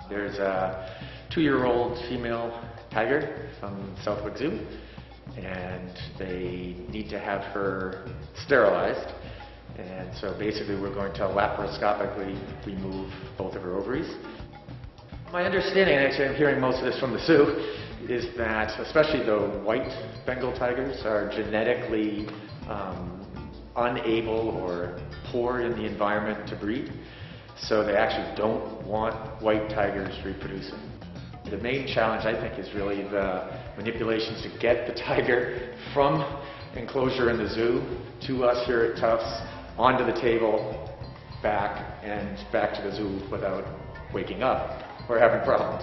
There's a 2-year-old female tiger from Southwick Zoo, and they need to have her sterilized. And so basically we're going to laparoscopically remove both of her ovaries. My understanding, and actually I'm hearing most of this from the zoo, is that especially the white Bengal tigers are genetically unable or poor in the environment to breed. So they actually don't want white tigers reproducing. The main challenge, I think, is really the manipulations to get the tiger from enclosure in the zoo to us here at Tufts, onto the table, back, and back to the zoo without waking up or having problems.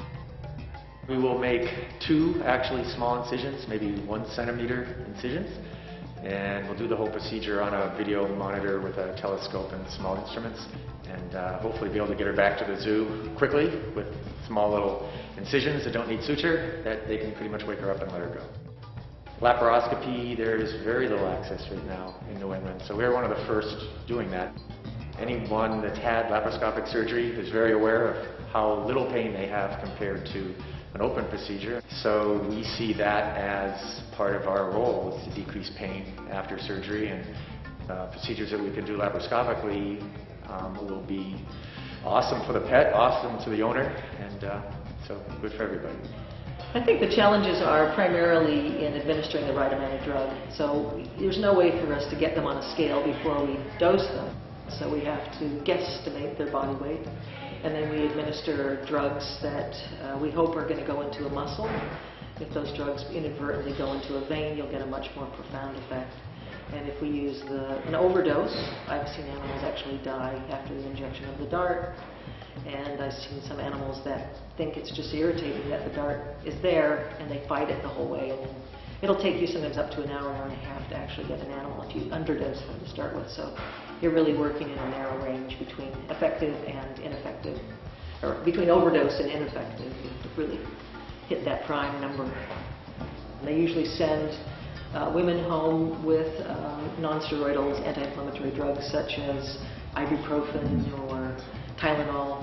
We will make 2 actually small incisions, maybe 1 centimeter incisions, and we'll do the whole procedure on a video monitor with a telescope and small instruments, and hopefully be able to get her back to the zoo quickly with small little incisions that don't need suture, that they can pretty much wake her up and let her go. Laparoscopy, there's very little access right now in New England, so we're one of the first doing that. Anyone that's had laparoscopic surgery is very aware of how little pain they have compared to an open procedure. So we see that as part of our role, is to decrease pain after surgery, and procedures that we can do laparoscopically will be awesome for the pet, awesome to the owner, and so good for everybody. I think the challenges are primarily in administering the right amount of drug. So there's no way for us to get them on a scale before we dose them. So we have to guesstimate their body weight, and then we administer drugs that we hope are going to go into a muscle. If those drugs inadvertently go into a vein, you'll get a much more profound effect. And if we use an overdose, I've seen animals actually die after the injection of the dart. And I've seen some animals that think it's just irritating that the dart is there, and they fight it the whole way. And it'll take you sometimes up to an hour, hour and a half to actually get an animal if you underdose them to start with. So you're really working in a narrow range between effective and ineffective, or between overdose and ineffective, to really hit that prime number. And they usually send women home with non-steroidal anti-inflammatory drugs such as ibuprofen or Tylenol,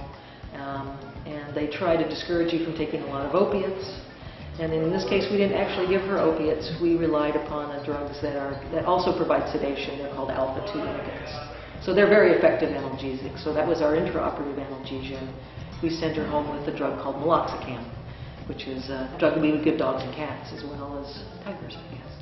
and they try to discourage you from taking a lot of opiates. And in this case, we didn't actually give her opiates. We relied upon the drugs that also provide sedation. They're called alpha-2 inhibitors. So they're very effective analgesics. So that was our intraoperative analgesia. We sent her home with a drug called meloxicam, which is a drug that we would give dogs and cats as well as tigers, I guess.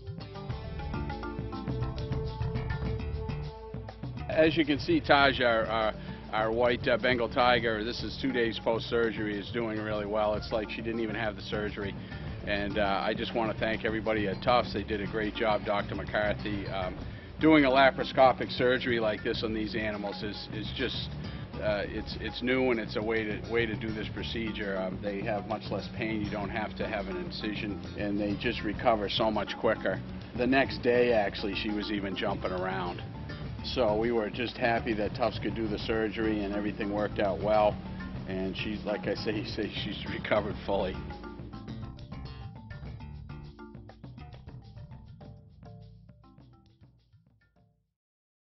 As you can see, Taj, our white Bengal tiger, this is 2 days post-surgery, is doing really well. It's like she didn't even have the surgery. And I just want to thank everybody at Tufts. They did a great job, Dr. McCarthy. Doing a laparoscopic surgery like this on these animals is just, it's new, and it's a way to do this procedure. They have much less pain. You don't have to have an incision, and they just recover so much quicker. The next day, actually, she was even jumping around. So we were just happy that Tufts could do the surgery, and everything worked out well. And she's, like I say, she's recovered fully.